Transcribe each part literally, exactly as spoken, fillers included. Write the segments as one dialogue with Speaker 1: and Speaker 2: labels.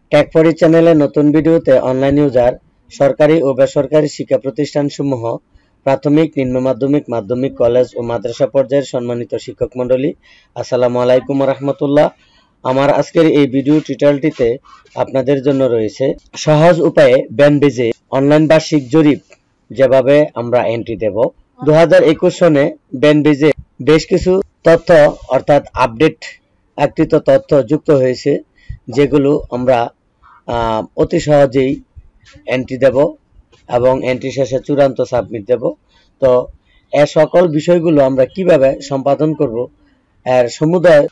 Speaker 1: টেকপরি চ্যানেলে নতুন ভিডিওতে অনলাইন ইউজার সরকারি ও বেসরকারি শিক্ষা প্রতিষ্ঠানসমূহ প্রাথমিক, নিম্ন মাধ্যমিক, মাধ্যমিক, কলেজ ও মাদ্রাসা পর্যায়ের সম্মানিত শিক্ষক মণ্ডলী, আসসালামু আলাইকুম ওয়া রাহমাতুল্লাহ। আমার আজকের এই ভিডিও টিউটোরিয়ালটিতে আপনাদের জন্য রয়েছে সহজ উপায়ে ব্যানবেজে অনলাইন বার্ষিক জরিপ যেভাবে আমরা এন্ট্রি দেব। দু হাজার একুশ সনে ব্যানবেজে বেশ কিছু তথ্য অর্থাৎ আপডেট আকৃত তথ্য যুক্ত হয়েছে, যেগুলো আমরা অতি সহজেই এন্ট্রি দেব এবং এন্ট্রি শেষে চূড়ান্ত সাবমিট দেব। তো এর সকল বিষয়গুলো আমরা কিভাবে সম্পাদন করব, এর সমুদায়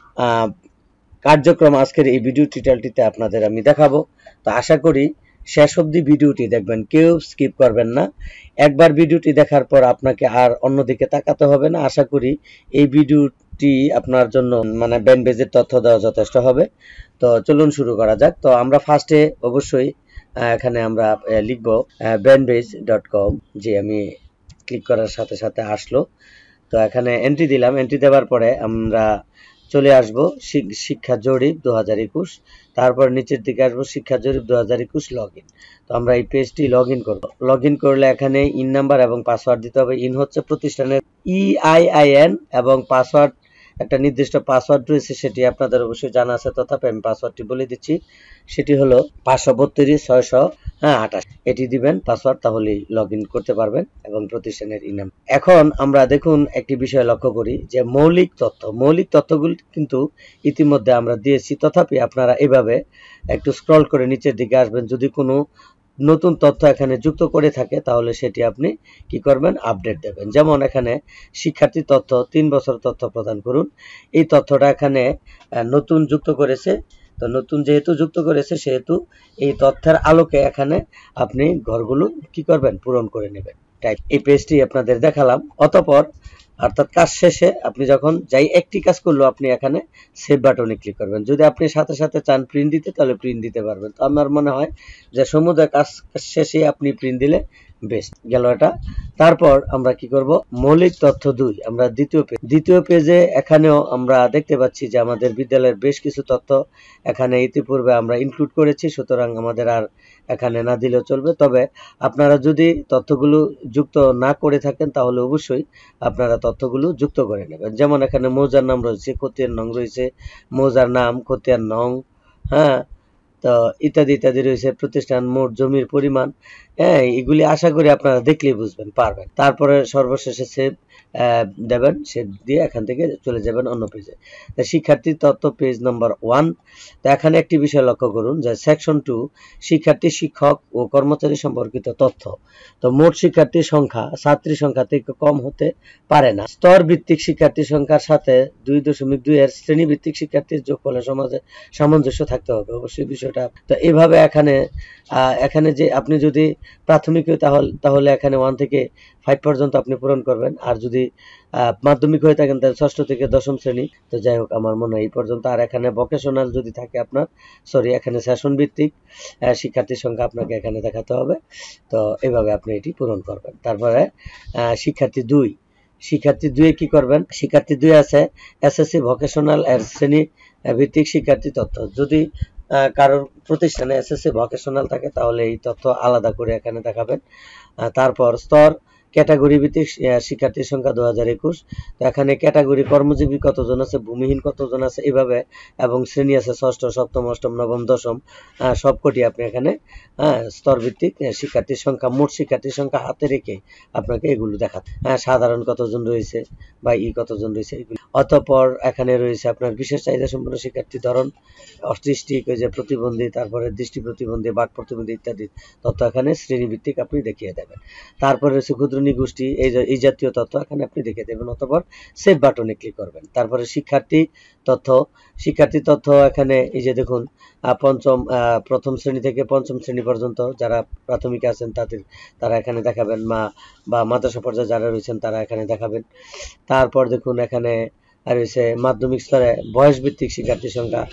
Speaker 1: কার্যক্রম আজকের এই ভিডিও টিউটোরিয়ালটিতে আপনাদের আমি দেখাবো। তো আশা করি শেষ অবধি ভিডিওটি দেখবেন, কেউ স্কিপ করবেন না। একবার ভিডিওটি দেখার পর আপনাকে আর অন্যদিকে তাকাতে হবে না। আশা করি এই ভিডিওটি আপনার জন্য মানে ব্যানবেজের তথ্য দেওয়া যথেষ্ট হবে। তো চলুন শুরু করা যাক। তো আমরা ফার্স্টে অবশ্যই এখানে আমরা লিখব ব্যানবেজ ডট কম, যে আমি ক্লিক করার সাথে সাথে আসলো। তো এখানে এন্ট্রি দিলাম। এন্ট্রি দেওয়ার পরে আমরা চলে আসবো শিক্ষা জরিপ দু হাজার একুশ, তারপর নিচের দিকে আসবো শিক্ষা জরিপ দু হাজার একুশ লগ ইন। তো আমরা এই পেজটি লগ ইন করবো। লগ ইন করলে এখানে ইন নাম্বার এবং পাসওয়ার্ড দিতে হবে। ইন হচ্ছে প্রতিষ্ঠানের ই আই আই এন এবং পাসওয়ার্ড একটা নির্দিষ্ট পাসওয়ার্ড রয়েছে, সেটি আপনাদের অবশ্যই জানা আছে, তথাপি আমি পাসওয়ার্ডটি বলে দিচ্ছি। সেটি হলো পাঁচশো বত্রিশ ছয়শো হ্যাঁ আঠাশ, এটি দিবেন পাসওয়ার্ড, তাহলেই লগ ইন করতে পারবেন এবং প্রতিষ্ঠানের ইনাম। এখন আমরা দেখুন একটি বিষয় লক্ষ্য করি যে মৌলিক তথ্য মৌলিক তথ্যগুলি কিন্তু ইতিমধ্যে আমরা দিয়েছি, তথাপি আপনারা এভাবে একটু স্ক্রল করে নিচের দিকে আসবেন। যদি কোনো নতুন তথ্য এখানে যুক্ত করে থাকে তাহলে সেটি আপনি কি করবেন, আপডেট দেবেন। যেমন এখানে শিক্ষার্থী তথ্য তিন বছর তথ্য প্রদান করুন, এই তথ্যটা এখানে নতুন যুক্ত করেছে। তো নতুন যেহেতু যুক্ত করেছে সেহেতু এই তথ্যের আলোকে এখানে আপনি ঘরগুলো কি করবেন, পূরণ করে নেবেন। টাইপ এই পেজটি আপনাদের দেখালাম। অতঃপর অর্থাৎ কাজ শেষে আপনি যখন যাই একটি কাজ করলো, আপনি এখানে সেভ বাটনে ক্লিক করবেন। যদি আপনি সাথে সাথে চান প্রিন্ট দিতে, তাহলে প্রিন্ট দিতে পারবেন। তো আমার মনে হয় যে সমুদায় কাজ শেষে আপনি প্রিন্ট দিলে বেস্ট গেল এটা। তারপর আমরা কি করব, মৌলিক তথ্য দুই, আমরা দ্বিতীয় পেজ দ্বিতীয় পেজে এখানেও আমরা দেখতে পাচ্ছি যে আমাদের বিদ্যালয়ের বেশ কিছু তথ্য এখানে ইতিপূর্বে আমরা ইনক্লুড করেছি, সুতরাং আমাদের আর এখানে না দিলেও চলবে। তবে আপনারা যদি তথ্যগুলো যুক্ত না করে থাকেন তাহলে অবশ্যই আপনারা তথ্যগুলো যুক্ত করে নেবেন। যেমন এখানে মৌজার নাম রয়েছে, খতিয়ান নং রয়েছে, মৌজার নাম, খতিয়ান নং, হ্যাঁ, তো ইত্যাদি ইত্যাদি রয়েছে, প্রতিষ্ঠান, মোট জমির পরিমাণ, হ্যাঁ, এগুলি আশা করি আপনারা দেখলেই বুঝবেন পারবেন। তারপরে সর্বশেষে সেভ দেবেন, সেভ দিয়ে এখান থেকে চলে যাবেন অন্য পেজে। শিক্ষার্থী তথ্য পেজ নম্বর ওয়ান। তো এখানে একটি বিষয় লক্ষ্য করুন যে সেকশন টু, শিক্ষার্থী, শিক্ষক ও কর্মচারী সম্পর্কিত তথ্য। তো মোট শিক্ষার্থীর সংখ্যা ছাত্রী সংখ্যা থেকে কম হতে পারে না। স্তর ভিত্তিক শিক্ষার্থীর সংখ্যার সাথে দুই দশমিক দুই এর শ্রেণী ভিত্তিক শিক্ষার্থীর যোগফলের সমাজে সামঞ্জস্য থাকতে হবে অবশ্যই বিষয়টা। তো এইভাবে এখানে এখানে যে আপনি যদি প্রাথমিক হয়ে তাহলে তাহলে এখানে ওয়ান থেকে ফাইভ পর্যন্ত আপনি পূরণ করবেন, আর যদি মাধ্যমিক হয়ে থাকেন তাহলে ষষ্ঠ থেকে দশম শ্রেণী। তো যাই হোক, আমার মনে হয় এই পর্যন্ত। আর এখানে ভোকেশনাল যদি থাকে আপনার, সরি এখানে সেশন ভিত্তিক শিক্ষার্থীর সংখ্যা আপনাকে এখানে দেখাতে হবে। তো এইভাবে আপনি এটি পূরণ করবেন। তারপরে শিক্ষার্থী দুই, শিক্ষার্থী দুয়ে কি করবেন, শিক্ষার্থী দুই আছে এসএসসি ভোকেশনাল এর শ্রেণী ভিত্তিক শিক্ষার্থী তথ্য। যদি কারোর প্রতিষ্ঠানে এসএসসি ভোকেশনাল থাকে তাহলে এই তথ্য আলাদা করে এখানে দেখাবেন। তারপর স্তর ক্যাটাগরি ভিত্তিক শিক্ষার্থীর সংখ্যা দু হাজার একুশ। তো এখানে ক্যাটাগরি কর্মজীবী কতজন আছে, ভূমিহীন কতজন আছে, এইভাবে, এবং শ্রেণী আছে ষষ্ঠ, সপ্তম, অষ্টম, নবম, দশম, সবকটি আপনি এখানে স্তর ভিত্তিক শিক্ষার্থীর সংখ্যা, মোট শিক্ষার্থীর সংখ্যা হাতে রেখে আপনাকে এগুলো দেখাতে, হ্যাঁ, সাধারণ কতজন রয়েছে বা ই কতজন রয়েছে এগুলো। অতঃপর এখানে রয়েছে আপনার বিশেষ চাহিদা সম্পন্ন শিক্ষার্থী ধরন, অটিস্টিক, ওই যে প্রতিবন্ধী, তারপরে দৃষ্টি প্রতিবন্ধী, বাক প্রতিবন্ধী ইত্যাদি তথ্য এখানে শ্রেণীভিত্তিক আপনি দেখিয়ে দেবেন। তারপরে রয়েছে ক্ষুদ্র নিগোষ্ঠী, এই এই জাতীয় তথ্য এখানে আপনি দেখিয়ে দেবেন। অতঃপর সেভ বাটনে ক্লিক করবেন। তারপরে শিক্ষার্থী তথ্য, শিক্ষার্থী তথ্য এখানে এই যে দেখুন, পঞ্চম প্রথম শ্রেণী থেকে পঞ্চম শ্রেণী পর্যন্ত যারা প্রাথমিক আছেন তাদের তারা এখানে দেখাবেন, মা বা মাদ্রাসা পর্যায়ে যারা রয়েছেন তারা এখানে দেখাবেন। তারপর দেখুন এখানে রয়েছে মাধ্যমিক স্তরে বয়স ভিত্তিক শিক্ষার্থীর সংখ্যা,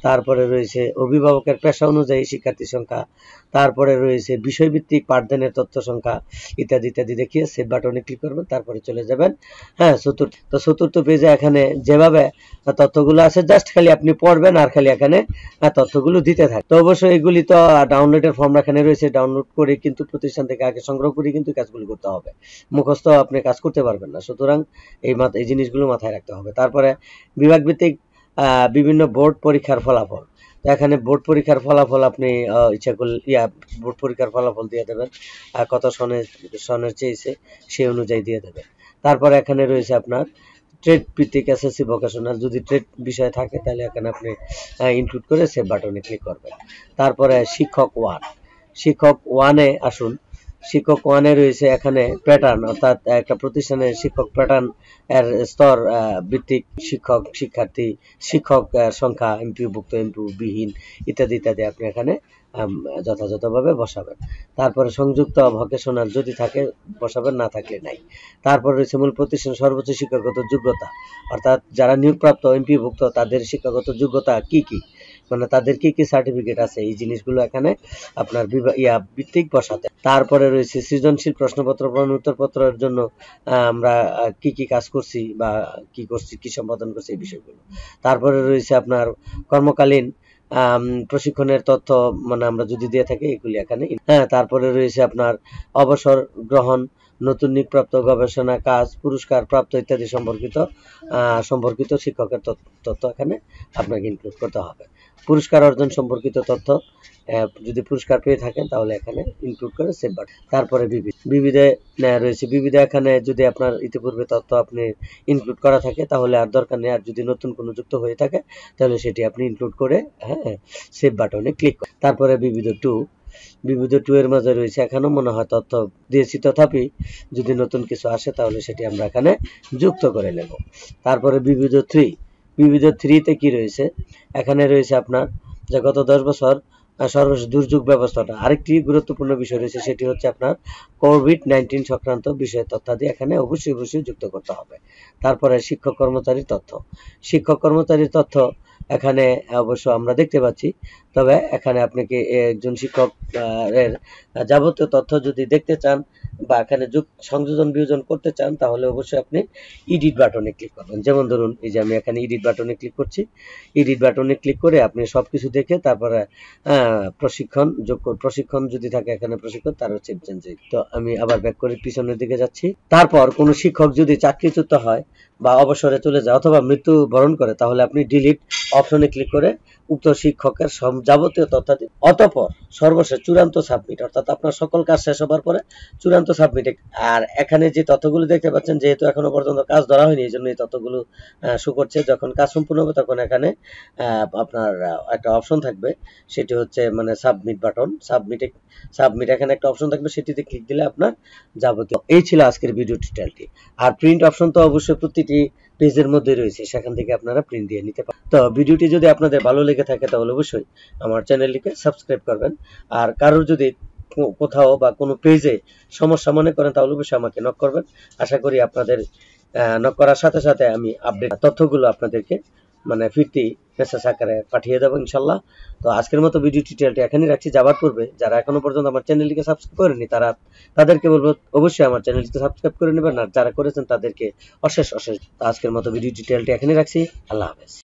Speaker 1: তারপরে রয়েছে অভিভাবকের পেশা অনুযায়ী শিক্ষার্থী সংখ্যা, তারপরে রয়েছে বিষয়ভিত্তিক পাঠদানের তথ্য সংখ্যা ইত্যাদি ইত্যাদি দেখিয়ে সেভ বাটনে ক্লিক করবেন, তারপরে চলে যাবেন হ্যাঁ চতুর্থ তো চতুর্থ পেজে এখানে যেভাবে তথ্যগুলো আছে জাস্ট খালি আপনি পড়বেন আর খালি এখানে তথ্যগুলো দিতে থাকে। তো অবশ্যই এগুলি তো ডাউনলোডের ফর্ম এখানে রয়েছে, ডাউনলোড করে কিন্তু প্রতিষ্ঠান থেকে আগে সংগ্রহ করে কিন্তু কাজগুলো করতে হবে, মুখস্থ আপনি কাজ করতে পারবেন না, সুতরাং এই এই জিনিসগুলো মাথায় রাখতে হবে। তারপরে বিভাগ ভিত্তিক বিভিন্ন বোর্ড পরীক্ষার ফলাফল, এখানে বোর্ড পরীক্ষার ফলাফল আপনি ইচ্ছা করলে ইয়া বোর্ড পরীক্ষার ফলাফল দিয়ে দেবেন, কত সনের সনের চেয়েছে সেই অনুযায়ী দিয়ে দেবেন। তারপরে এখানে রয়েছে আপনার ট্রেড ভিত্তিক এসএসসি ভোকেশনাল, যদি ট্রেড বিষয় থাকে তাহলে এখানে আপনি ইনক্লুড করে সেভ বাটনে ক্লিক করবেন। তারপরে শিক্ষক ওয়ান, শিক্ষক ওয়ানে আসুন। শিক্ষক ওয়ানে রয়েছে এখানে প্যাটার্ন, অর্থাৎ একটা প্রতিষ্ঠানের শিক্ষক প্যাটার্ন এর স্তর ভিত্তিক শিক্ষক, শিক্ষার্থী, শিক্ষক সংখ্যা, এমপিওভুক্ত, এমপিও বিহীন ইত্যাদি ইত্যাদি আপনি এখানে যথাযথভাবে বসাবেন। তারপরে সংযুক্ত ভোকেশনাল যদি থাকে বসাবেন, না থাকলে নাই। তারপর রয়েছে মূল প্রতিষ্ঠান সর্বোচ্চ শিক্ষাগত যোগ্যতা, অর্থাৎ যারা নিয়োগপ্রাপ্ত এমপিওভুক্ত তাদের শিক্ষাগত যোগ্যতা কি কি, মানে তাদের কি কি সার্টিফিকেট আছে, এই জিনিসগুলো এখানে আপনার ইয়া ভিত্তিক বসাতে। তারপরে রয়েছে সৃজনশীল প্রশ্নপত্র প্রদান উত্তরপত্রের জন্য আমরা কি কি কাজ করছি বা কি করছি, কি সম্পাদন করছি, এই বিষয়গুলো। তারপরে রয়েছে আপনার কর্মকালীন প্রশিক্ষণের তথ্য, মানে আমরা যদি দিয়ে থাকি এগুলি এখানে হ্যাঁ। তারপরে রয়েছে আপনার অবসর গ্রহণ, নতুন নিয়োগপ্রাপ্ত, গবেষণা কাজ, পুরস্কার প্রাপ্ত ইত্যাদি সম্পর্কিত সম্পর্কিত শিক্ষকের তথ্য এখানে আপনাকে ইনক্লুড করতে হবে। পুরস্কার অর্জন সম্পর্কিত তথ্য, যদি পুরস্কার পেয়ে থাকেন তাহলে এখানে ইনক্লুড করে সেভ বাটন। তারপরে বিবিধ বিবিধে রয়েছে, বিবিধে এখানে যদি আপনার ইতিপূর্বে তথ্য আপনি ইনক্লুড করা থাকে তাহলে আর দরকার নেই, আর যদি নতুন কোনো যুক্ত হয়ে থাকে তাহলে সেটি আপনি ইনক্লুড করে হ্যাঁ সেভ বাটনে ক্লিক করুন। তারপরে বিবিধ টু, বিবিধ টু এর মাঝে রয়েছে এখানেও মনে হয় তথ্য দিয়েছি, তথাপি যদি নতুন কিছু আসে তাহলে সেটি আমরা এখানে যুক্ত করে নেব। তারপরে বিবিধ থ্রি, বিবিধ থ্রিতে কি রয়েছে, এখানে রয়েছে আপনার যে গত দশ বছর সর্বশেষ দুর্যোগ ব্যবস্থাটা। আরেকটি গুরুত্বপূর্ণ বিষয় রয়েছে, সেটি হচ্ছে আপনার কোভিড নাইন্টিন সংক্রান্ত বিষয়ের তথ্যাদি এখানে অবশ্যই অবশ্যই যুক্ত করতে হবে। তারপরে শিক্ষক কর্মচারীর তথ্য, শিক্ষক কর্মচারীর তথ্য এখানে অবশ্য আমরা দেখতে পাচ্ছি, তবে এখানে আপনাকে একজন শিক্ষক এর যাবতীয় তথ্য যদি দেখতে চান বা এখানে যোগ সংযোজন বিয়োজন করতে চান তাহলে অবশ্যই আপনি এডিট বাটনে ক্লিক করবেন। যেমন ধরুন এই যে আমি এখানে এডিট বাটনে ক্লিক করছি, এডিট বাটনে ক্লিক করে আপনি সবকিছু দেখে তারপরে প্রশিক্ষণ যোগ প্রশিক্ষণ যদি থাকে এখানে প্রশিক্ষণ, তার হচ্ছে চেঞ্জ। তো আমি আবার ব্যাক করে পিছনের দিকে যাচ্ছি। তারপর কোনো শিক্ষক যদি চাকরিচ্যুত হয় বা অবসরে চলে যায় অথবা মৃত্যু বরণ করে তাহলে আপনি ডিলিট অপশনে ক্লিক করে উক্ত শিক্ষকের যাবতীয় তথ্যাদি, অতঃপর সর্বশেষ চূড়ান্ত সাবমিট, অর্থাৎ আপনার সকল কাজ শেষ হবার পরে চূড়ান্ত সাবমিট। আর এখানে যে তথ্যগুলো দেখতে পাচ্ছেন, যেহেতু এখনো পর্যন্ত কাজ ধরা হয়নি এই জন্য এই তথ্যগুলো শো করছে। যখন কাজ সম্পূর্ণ হবে তখন এখানে আপনার একটা অপশন থাকবে, সেটি হচ্ছে মানে সাবমিট বাটন, সাবমিটে সাবমিট এখানে একটা অপশন থাকবে, সেটিতে ক্লিক দিলে আপনার যাবতীয়। এই ছিল আজকের ভিডিও টিউটোরিয়ালটি। আর প্রিন্ট অপশন তো অবশ্যই প্রতিটি পেজের মধ্যে রয়েছে, সেখান থেকে আপনারা প্রিন্ট দিয়ে নিতে পারেন। তো ভিডিওটি যদি আপনাদের ভালো লেগে থাকে তাহলে অবশ্যই আমার চ্যানেলটিকে সাবস্ক্রাইব করবেন। আর কারোর যদি কোথাও বা কোনো পেজে সমস্যা মনে করেন তাহলে অবশ্যই আমাকে নক করবেন। আশা করি আপনাদের নক করার সাথে সাথে আমি আপডেট তথ্যগুলো আপনাদেরকে মানে ফিরতি মেসেজ আকারে পাঠিয়ে দেবো ইনশাল্লাহ। তো আজকের মতো ভিডিও টিউটোরিয়ালটি এখানেই রাখছি। যাবার পূর্বে যারা এখনো পর্যন্ত আমার চ্যানেলটিকে সাবস্ক্রাইব করেনি তারা তাদেরকে বলবো অবশ্যই আমার চ্যানেলটিকে সাবস্ক্রাইব করে নেবেন, আর যারা করেছেন তাদেরকে অশেষ অশেষ। তো আজকের মতো ভিডিও টিউটোরিয়ালটি এখানেই রাখছি। আল্লাহ হাফেজ।